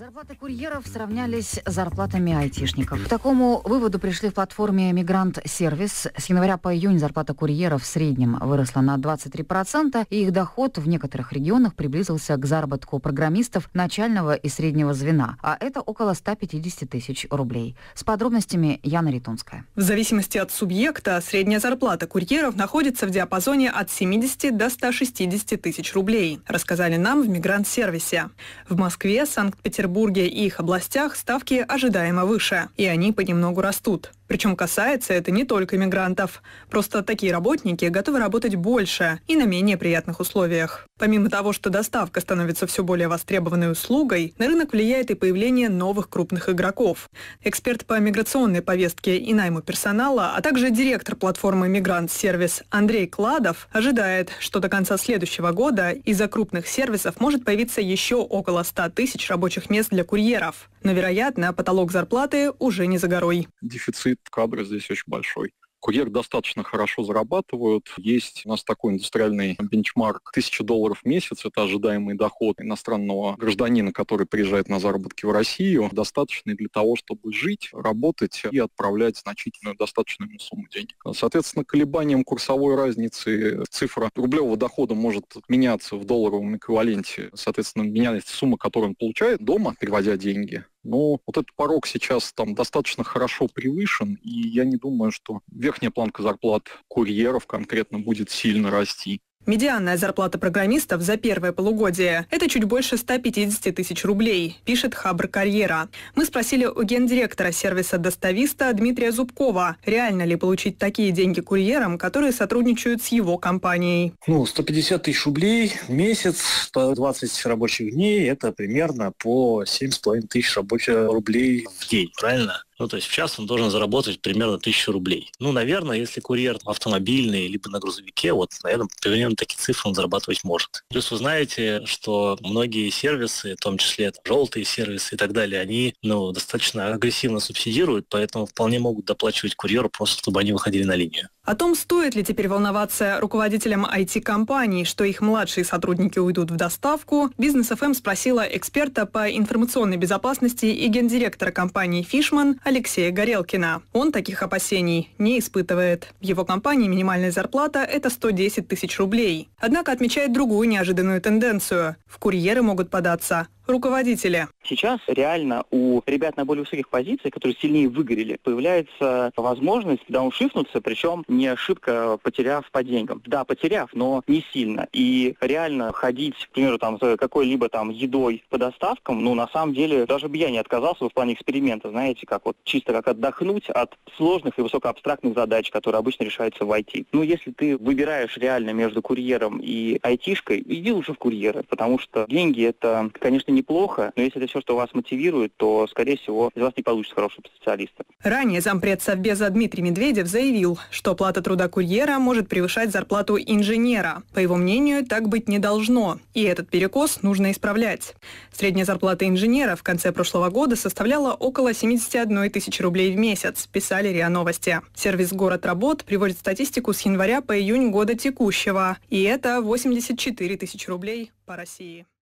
Зарплаты курьеров сравнялись с зарплатами айтишников. К такому выводу пришли в платформе «Мигрант Сервис». С января по июнь зарплата курьеров в среднем выросла на 23%, и их доход в некоторых регионах приблизился к заработку программистов начального и среднего звена, а это около 150 тысяч рублей. С подробностями Яна Ритунская. В зависимости от субъекта, средняя зарплата курьеров находится в диапазоне от 70 до 160 тысяч рублей, рассказали нам в «Мигрант Сервисе». В Москве, Санкт-Петербурге и их областях ставки ожидаемо выше, и они понемногу растут. Причем касается это не только мигрантов. Просто такие работники готовы работать больше и на менее приятных условиях. Помимо того, что доставка становится все более востребованной услугой, на рынок влияет и появление новых крупных игроков. Эксперт по миграционной повестке и найму персонала, а также директор платформы «Мигрант Сервис» Андрей Кладов ожидает, что до конца следующего года из-за крупных сервисов может появиться еще около 100 тысяч рабочих мест для курьеров. Но, вероятно, потолок зарплаты уже не за горой. Дефицит кадра здесь очень большой. Курьеры достаточно хорошо зарабатывают. Есть у нас такой индустриальный бенчмарк $1000 в месяц. Это ожидаемый доход иностранного гражданина, который приезжает на заработки в Россию. Достаточный для того, чтобы жить, работать и отправлять значительную, достаточную сумму денег. Соответственно, колебанием курсовой разницы цифра рублевого дохода может меняться в долларовом эквиваленте. Соответственно, меняется сумма, которую он получает дома, переводя деньги. Но вот этот порог сейчас там достаточно хорошо превышен, и я не думаю, что верхняя планка зарплат курьеров конкретно будет сильно расти. Медианная зарплата программистов за первое полугодие – это чуть больше 150 тысяч рублей, пишет Хабр Карьера. Мы спросили у гендиректора сервиса «Достависта» Дмитрия Зубкова, реально ли получить такие деньги курьерам, которые сотрудничают с его компанией. 150 тысяч рублей в месяц, 120 рабочих дней – это примерно по 7,5 тысяч рабочих рублей в день, правильно? То есть в час он должен заработать примерно 1000 рублей. Наверное, если курьер автомобильный, либо на грузовике, наверное, примерно такие цифры он зарабатывать может. Плюс вы знаете, что многие сервисы, в том числе желтые сервисы и так далее, они достаточно агрессивно субсидируют, поэтому вполне могут доплачивать курьеру просто, чтобы они выходили на линию. О том, стоит ли теперь волноваться руководителям IT-компаний, что их младшие сотрудники уйдут в доставку, Бизнес ФМ спросила эксперта по информационной безопасности и гендиректора компании «Фишман» Алексея Горелкина. Он таких опасений не испытывает. В его компании минимальная зарплата – это 110 тысяч рублей. Однако отмечает другую неожиданную тенденцию. В курьеры могут податься руководители. Сейчас реально у ребят на более высоких позициях, которые сильнее выгорели, появляется возможность дауншифтнуться, причем не шибко потеряв по деньгам. Да, потеряв, но не сильно. И реально ходить, к примеру, за какой-либо едой по доставкам, на самом деле, даже бы я не отказался в плане эксперимента, знаете, чисто как отдохнуть от сложных и высокоабстрактных задач, которые обычно решаются в IT. Если ты выбираешь реально между курьером и айтишкой, иди лучше в курьеры, потому что деньги это, конечно, неплохо, но если это все, что вас мотивирует, то, скорее всего, из вас не получится хорошего специалиста. Ранее зампред Совбеза Дмитрий Медведев заявил, что оплата труда курьера может превышать зарплату инженера. По его мнению, так быть не должно, и этот перекос нужно исправлять. Средняя зарплата инженера в конце прошлого года составляла около 71 тысячи рублей в месяц, писали РИА Новости. Сервис «Город Работ» приводит статистику с января по июнь года текущего, и это 84 тысячи рублей по России.